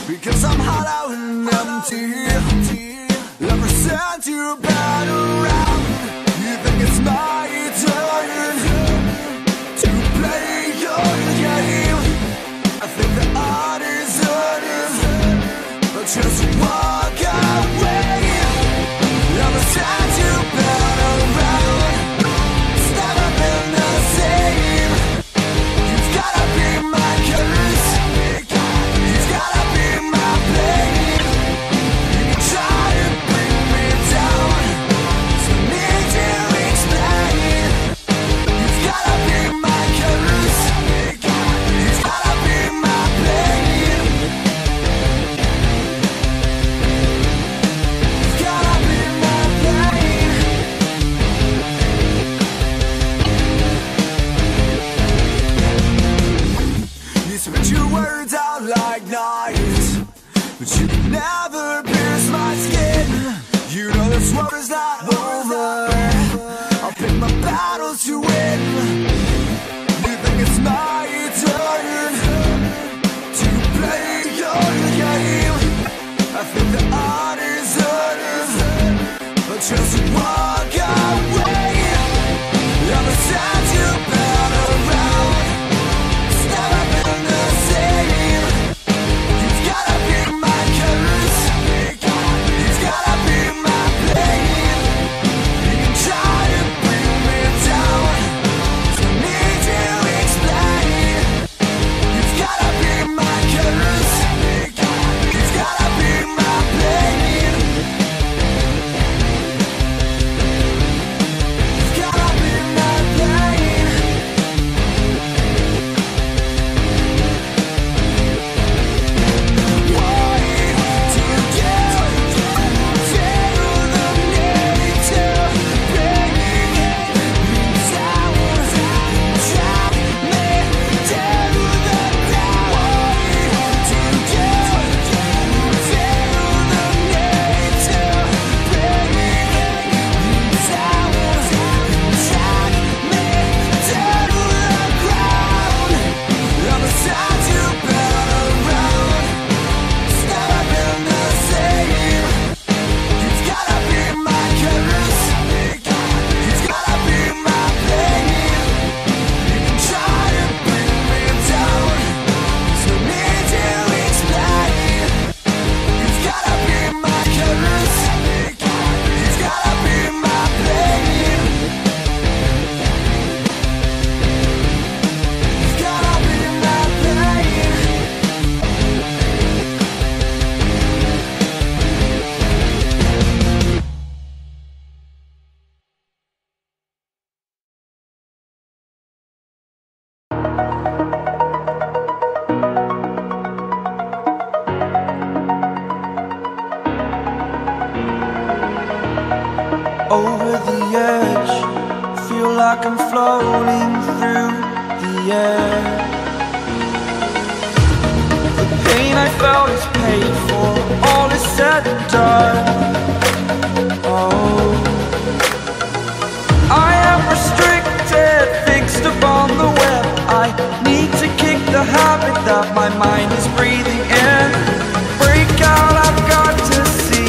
because I'm hollow and empty. Ever since you've been around, you think it's my turn to play your game. I think the art is earning, but just walk away. Ever since you've been around, it's never been the same. You've gotta be my curse, you've gotta be my pain. You can try to bring me down, so need to explain. You've gotta be my curse, you've gotta be my pain. You've gotta be my pain. You spit your words out like knives, but you can never pierce my skin. You know this war is not over, I'll pick my battles to win. You think it's my turn to play your game. I think the art is earning, but just walk away. Ever since you've been around, it's never been the same. You've gotta be my curse, you've gotta be my pain. You can try to bring me down, so need to explain. You've gotta be my curse, you've gotta be my pain. You've gotta be my pain. Why do you get feel the need to bring me down, drag me to the ground? Why do you get feel the need to bring me down, drag me to the ground? Ever since you've been around, it's never been the same. You've gotta be my curse, you've gotta be my pain. You can try to bring me down, so need to explain. You've gotta be my curse, you've gotta be my pain. You've gotta be my pain. Over the edge, feel like I'm floating through the air. The pain I felt is paid for, all is said and done. Oh, I am restricted, fixed upon the web. I need to kick the habit that my mind is breathing in. Break out, I've got to see.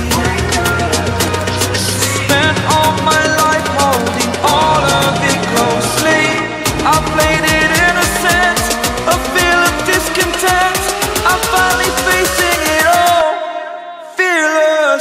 Spent all my life holding all of it closely. I played it innocent, a feel of discontent. I'm finally facing it all, fearless.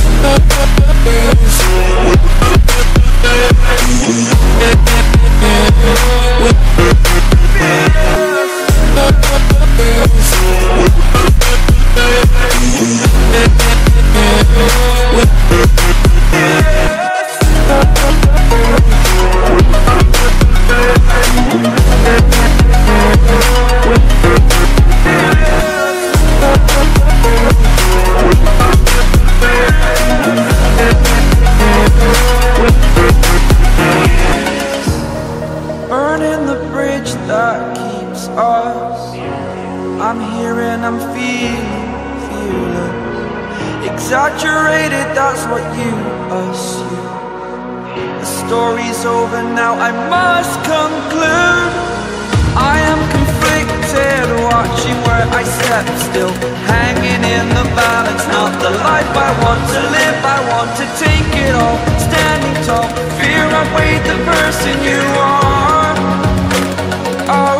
Burning the bridge that keeps us. I'm here and I'm feeling fearless. Exaggerated, that's what you assume. The story's over now, I must conclude. I am conflicted. said, watching where I step, still hanging in the balance. Not the life I want to live, I want to take it all. Standing tall, fear I've weighed the person you are. Oh,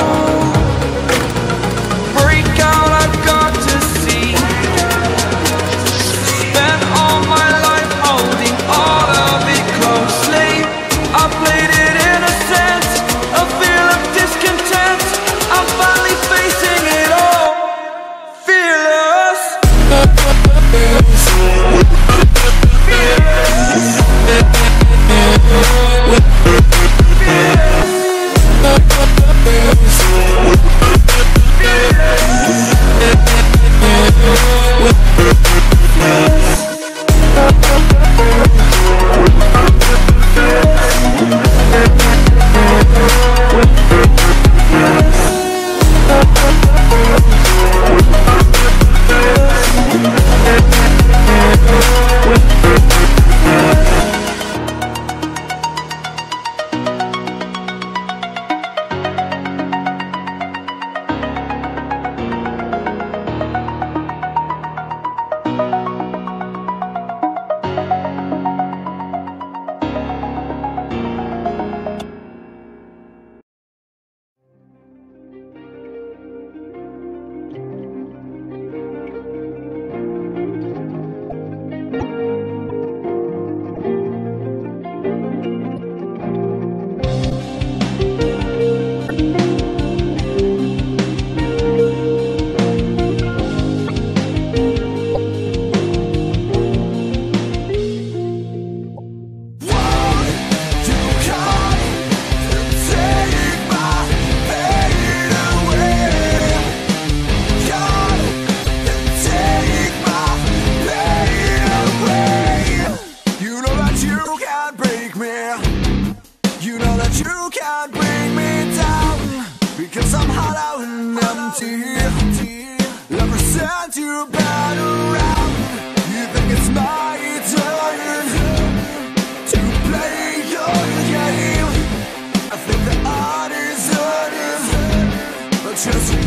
break out, I've got to see. Spent all my life holding all of it closely. I played it innocent, a feel of discontent. I'm finally facing it all, fearless. You can't bring me down, because I'm hollow and empty. Ever since you've been around, you think it's my turn to play your game. I think the art is earned, but just